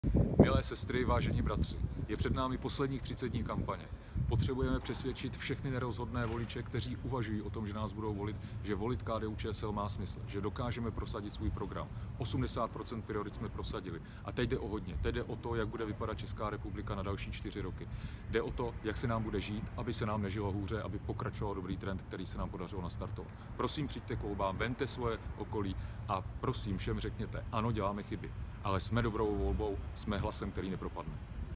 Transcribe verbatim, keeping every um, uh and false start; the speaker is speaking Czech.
Milé sestry, vážení bratři, je před námi posledních třicet dní kampaně. Potřebujeme přesvědčit všechny nerozhodné voliče, kteří uvažují o tom, že nás budou volit, že volit K D U Č S L má smysl, že dokážeme prosadit svůj program. osmdesát procent priorit jsme prosadili. A teď jde o hodně. Teď jde o to, jak bude vypadat Česká republika na další čtyři roky. Jde o to, jak se nám bude žít, aby se nám nežilo hůře, aby pokračoval dobrý trend, který se nám podařilo nastartovat. Prosím, přijďte k volbám, vemte svoje okolí a prosím všem řekněte, ano, děláme chyby, ale jsme dobrou volbou, jsme hlasem, který nepropadne.